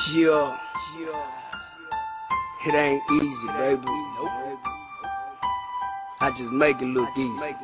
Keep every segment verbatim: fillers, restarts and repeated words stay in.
Yeah, it ain't easy, baby. I just make it look easy.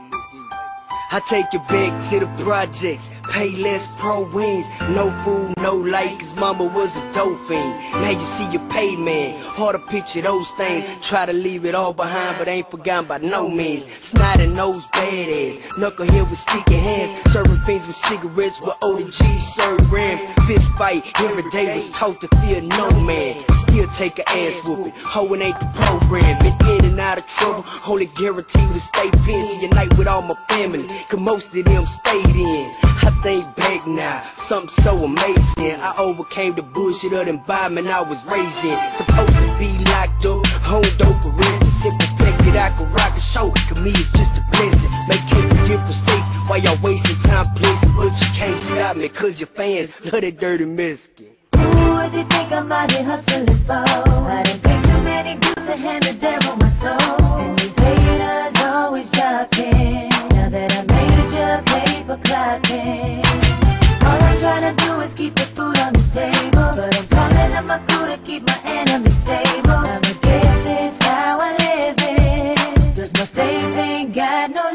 I take you back to the projects, pay less pro wings, no food, no light, cause mama was a dope fiend. Now you see your pay man, hard to picture those things. Try to leave it all behind, but ain't forgotten by no means. Snotty nose badass, knucklehead with sticky hands, serving fiends with cigarettes with O D G serve rams. Fist fight every day, was taught to fear no man. Still take a ass whooping, hoeing ain't the program. Been in and out of trouble, only guaranteed to stay pinned to unite with all my family, cause most of them stayed in. I think back now, something so amazing. I overcame the bullshit of the environment I was raised in. Supposed to be locked up, home dope arrest. The simple fact that I can rock a show, to me it's just a blessing. Make cake from different states while y'all wasting time placing. But you can't stop me, cause your fans love that dirty Mexican. Ooh, what they think I'm out here hustling for? I done paid too many dues to hand the devil my soul. And these haters always jockeying. Now that I made your paper clocking, all I'm trying to do is keep the food on the table. But I'm calling up my crew to keep my enemies stable. I'ma get this how I live it, cause my faith ain't got no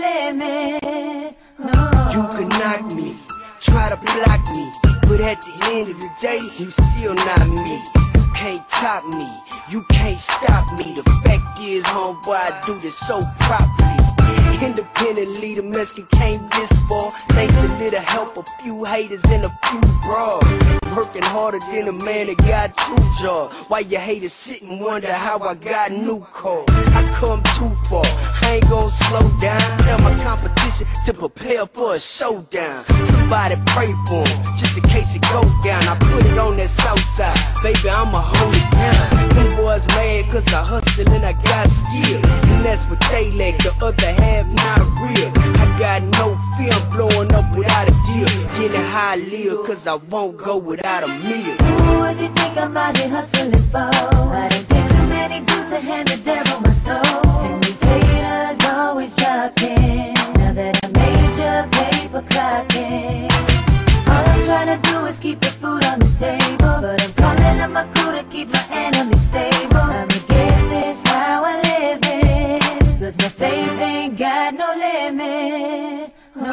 limit. No. You can knock me, try to block me, but at the end of the day, you still not me. You can't top me, you can't stop me. The fact is, homeboy, I do this so properly. Independently, the Mexican came this far, thanks to little help, a few haters and a few bras. Working harder than a man that got two jobs. Why you haters sit and wonder how I got a new car? I come too far, I ain't gon' slow down. Tell my competition to prepare for a showdown. Somebody pray for him, just in case it go down. I put it on that south side, baby, I'ma hold it down. Them boys mad cause I hustle and I got skill, and that's what they lack, the other half not real. I got no fear, I'm blowing up without a deal. Getting high live cause I won't go without a meal. Ooh, what they think I'm out here hustling for? I done paid too many dues to hand the devil my soul. And these haters always jockeying. Now that I made your paper clocking, all I'm trying to do is keep the food on the table. But I'm calling up my crew to keep my enemies stable. I'ma get this how I live it, cause my faith ain't got no limit.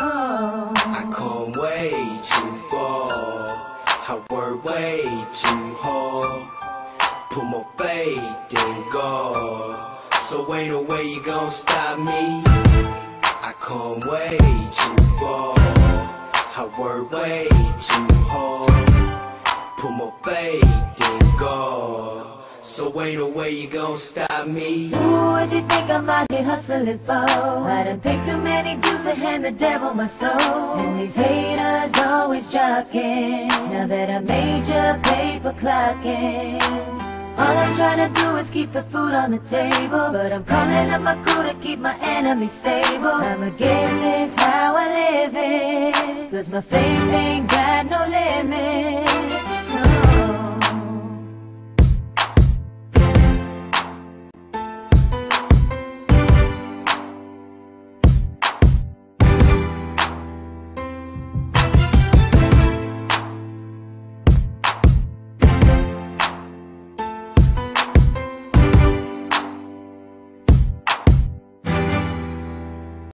No. I come way too far, I work way too hard, put more faith in God, so ain't no way you gon' stop me. I come way too far, I work way too hard, put more faith in God, so ain't no way you gon' stop me. Ooh, what they think I'm out here hustling for? I done paid too many dues to hand the devil my soul. And these haters always jockeying. Now that I made your paper clocking, all I'm trying to do is keep the food on the table. But I'm calling up my crew to keep my enemies stable. I'ma get this how I live it, cause my faith ain't got no limit.